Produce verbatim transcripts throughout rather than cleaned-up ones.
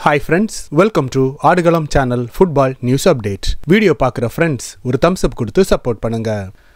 Hi friends, welcome to Aadukalam channel football news update. Video பார்க்குற friends ஒரு thumbs up கொடுத்து support பண்ணுங்க.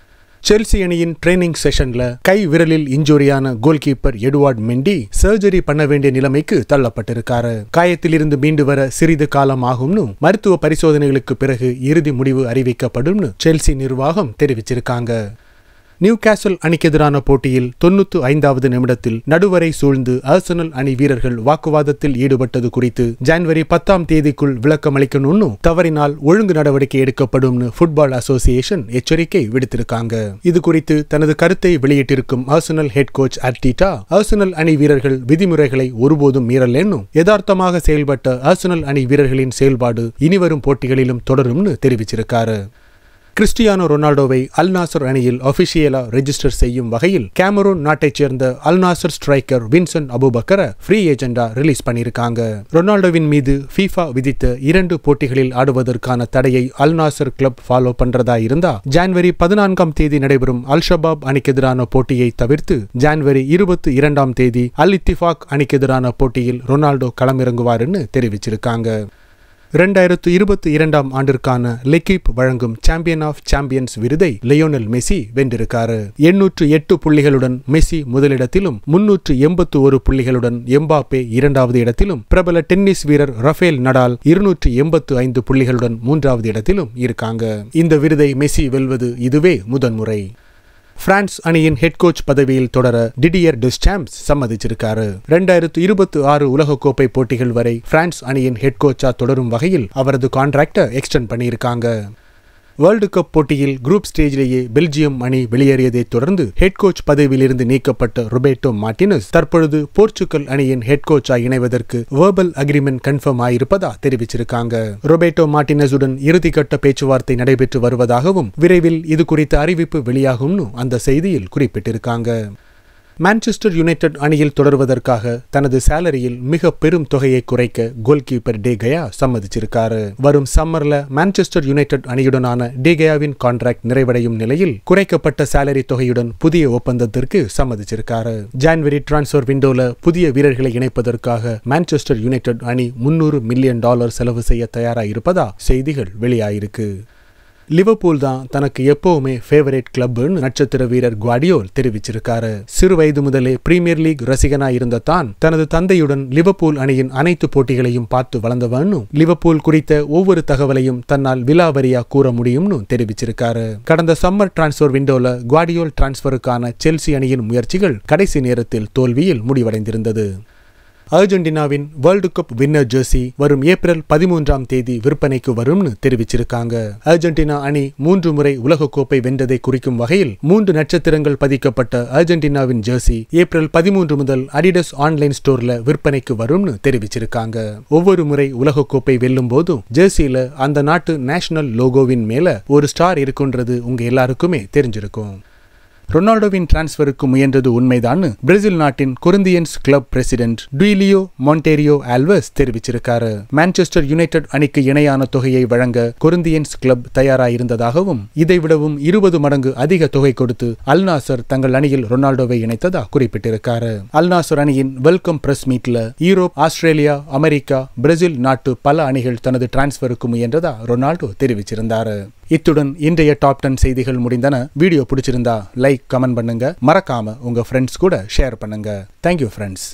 Chelsea அணியின் ட்ரெய்னிங் செஷன்ல கை விரலில் இன்ஜூரியான goalkeeper Edouard Mendy surgery பண்ண வேண்டிய நிலைமைக்கு தள்ளப்பட்டிருக்காரு. காயத்திலிருந்து மீண்டு வர சிறிது காலம் ஆகும்னு மருத்துவ பரிசோதனைகளுக்கு பிறகு இறுதி முடிவு அறிவிக்கப்படும்னு செல்சி நிர்வாகம் தெரிவிச்சிருக்காங்க. நியூகாசல் அணிக்கு எதிரான போட்டியில் தொன்னூற்று ஐந்தாவது நிமிடத்தில் நடுவரை சூழ்ந்து ஆர்சனல் அணி வீரர்கள் வாக்குவாதத்தில் ஈடுபட்டது குறித்து ஜனவரி பத்தாம் தேதிக்குள் விளக்கம் அளிக்கணும்னு தவறினால் ஒழுங்கு நடவடிக்கை எடுக்கப்படும்னு ஃபுட்பால் அசோசியேஷன் எச்சரிக்கை விடுத்திருக்காங்க. இது குறித்து தனது கருத்தை வெளியிட்டிருக்கும் Arsenal head coach Arteta, Arsenal அணி வீரர்கள் விதிமுறைகளை ஒருபோதும் மீறலேன்னு யதார்த்தமாக செயல்பட்ட ஆர்சனல் அணி வீரர்களின் செயல்பாடு இனிவரும் போட்டிகளிலும் தொடரும்னு தெரிவிச்சிருக்காரு. கிறிஸ்டியானோ ரொனால்டோவை அல் நாசர் அணியில் ஆபிஷியலா ரெஜிஸ்டர் செய்யும் வகையில் கேமரூன் நாட்டைச் சேர்ந்த அல் நாசர் ஸ்ட்ரைக்கர் வின்சென்ட் அபுபக்கரை ஃப்ரீ ஏஜெண்டா ரிலீஸ் பண்ணியிருக்காங்க. ரொனால்டோவின் மீது ஃபீஃபா விதித்த இரண்டு போட்டிகளில் ஆடுவதற்கான தடையை அல் நாசர் கிளப் ஃபாலோ பண்றதா இருந்தா ஜனவரி பதினான்காம் தேதி நடைபெறும் அல் ஷபாப் அணிக்கு எதிரான போட்டியை தவிர்த்து ஜனவரி இருபத்தி இரண்டாம் தேதி அல் இத்திஃபாக் அணிக்கு எதிரான போட்டியில் ரொனால்டோ களமிறங்குவார்னு தெரிவிச்சிருக்காங்க. இரண்டாயிரத்து இருபத்தி இரண்டாம் ஆண்டிற்கான லெக்கிப் வழங்கும் சாம்பியன் ஆஃப் சாம்பியன்ஸ் விருதை லியோனல் மெஸ்ஸி வென்றிருக்காரு. எண்ணூற்று எட்டு புள்ளிகளுடன் மெஸ்ஸி முதலிடத்திலும் முன்னூற்று எண்பத்து ஒரு புள்ளிகளுடன் எம்பாப்பே இரண்டாவது இடத்திலும் பிரபல டென்னிஸ் வீரர் ரஃபேல் நடால் இருநூற்று எண்பத்து ஐந்து புள்ளிகளுடன் மூன்றாவது இடத்திலும் இருக்காங்க. இந்த விருதை மெஸ்ஸி வெல்வது இதுவே முதன்முறை. பிரான்ஸ் அணியின் ஹெட் கோச் பதவியில் தொடர டிடியர் டெஸ்சாம்ஸ் சம்மதிச்சிருக்காரு. இரண்டாயிரத்து இருபத்தி ஆறு உலகக்கோப்பை போட்டிகள் வரை பிரான்ஸ் அணியின் ஹெட் கோச்சா தொடரும் வகையில் அவரது கான்ட்ராக்டை எக்ஸ்டெண்ட் பண்ணியிருக்காங்க. வேர்ல்டு கப் போட்டியில் குரூப் ஸ்டேஜிலேயே பெல்ஜியம் அணி வெளியேறியதை தொடர்ந்து ஹெட் கோச் பதவியிலிருந்து நீக்கப்பட்ட ரொபேர்ட்டோ மார்டினஸ் தற்பொழுது போர்ச்சுகல் அணியின் ஹெட் கோச்சா இணைவதற்கு வெர்பல் அக்ரிமெண்ட் கன்ஃபார்ம் ஆயிருப்பதா தெரிவிச்சிருக்காங்க. ரொபேர்ட்டோ மார்டினஸுடன் இறுதிக்கட்ட பேச்சுவார்த்தை நடைபெற்று வருவதாகவும் விரைவில் இது குறித்த அறிவிப்பு வெளியாகும்னு அந்த செய்தியில் குறிப்பிட்டிருக்காங்க. மான்செஸ்டர் யுனைடெட் அணியில் தொடர்வதற்காக தனது சேலரியில் மிக பெரும் தொகையை குறைக்க கோல் கீப்பர் டே கயா சம்மதிச்சிருக்காரு. வரும் சம்மர்ல மான்செஸ்டர் யுனைடெட் அணியுடனான டே கயாவின் கான்ட்ராக்ட் நிறைவடையும் நிலையில் குறைக்கப்பட்ட சேலரி தொகையுடன் புதிய ஒப்பந்தத்திற்கு சம்மதிச்சிருக்காரு. ஜனவரி டிரான்ஸ்பர் விண்டோல புதிய வீரர்களை இணைப்பதற்காக மான்செஸ்டர் யுனைடெட் அணி முன்னூறு மில்லியன் டாலர் செலவு செய்ய தயாராக இருப்பதா செய்திகள் வெளியாயிருக்கு. லிவர்பூல் தான் தனக்கு எப்பவுமே ஃபேவரேட் கிளப்னு நட்சத்திர வீரர் குவார்டியோல் தெரிவிச்சிருக்காரு. சிறு வயது முதலே பிரீமியர் லீக் ரசிகனா இருந்த தான் தனது தந்தையுடன் லிவர்பூல் அணியின் அனைத்து போட்டிகளையும் பார்த்து வளர்ந்தவன்னு லிவர்பூல் குறித்த ஒவ்வொரு தகவலையும் தன்னால் விலாவரியா கூற முடியும்னு தெரிவிச்சிருக்காரு. கடந்த சம்மர் டிரான்ஸ்பர் விண்டோல குவார்டியோல் டிரான்ஸ்பருக்கான செல்சி அணியின் முயற்சிகள் கடைசி நேரத்தில் தோல்வியில் முடிவடைந்திருந்தது. அர்ஜென்டினாவின் வேர்ல்டு கப் வின்னர் ஜெர்சி வரும் ஏப்ரல் பதிமூன்றாம் தேதி விற்பனைக்கு வரும்னு தெரிவிச்சிருக்காங்க. அர்ஜென்டினா அணி மூன்று முறை உலகக்கோப்பை வென்றதை குறிக்கும் வகையில் மூன்று நட்சத்திரங்கள் பதிக்கப்பட்ட அர்ஜென்டினாவின் ஜெர்சி ஏப்ரல் பதிமூன்று முதல் அடிடஸ் ஆன்லைன் ஸ்டோர்ல விற்பனைக்கு வரும்னு தெரிவிச்சிருக்காங்க. ஒவ்வொரு முறை உலகக்கோப்பை வெல்லும் போதும் ஜெர்சியில அந்த நாட்டு நேஷனல் லோகோவின் மேல ஒரு ஸ்டார் இருக்குன்றது உங்க எல்லாருக்குமே தெரிஞ்சிருக்கும். ரொனால்டோவின் டிரான்ஸ்பருக்கு முயன்றது உண்மைதான்னு பிரேசில் நாட்டின் Corinthians club president Duilio Monteiro Alves தெரிவிச்சிருக்காரு. மான்செஸ்டர் யுனைடெட் அணிக்கு இணையான தொகையை வழங்க கொரிந்தியன்ஸ் கிளப் தயாராயிருந்ததாகவும் இதைவிடவும் இருபது மடங்கு அதிக தொகை கொடுத்து அல் நாசர் தங்கள் அணியில் ரொனால்டோவை இணைத்ததா குறிப்பிட்டிருக்காரு. அல் நாசர் அணியின் வெல்கம் பிரஸ் மீட்ல யூரோப், ஆஸ்திரேலியா, அமெரிக்கா, பிரேசில் நாட்டு பல அணிகள் தனது டிரான்ஸ்பருக்கு முயன்றதா ரொனால்டோ தெரிவிச்சிருந்தாரு. இத்துடன் இன்றைய டாப் டென் செய்திகள் முடிந்தன. வீடியோ பிடிச்சிருந்தா லைக், கமெண்ட் பண்ணுங்க. மறக்காம உங்க ஃப்ரெண்ட்ஸ் கூட ஷேர் பண்ணுங்க. Thank you friends.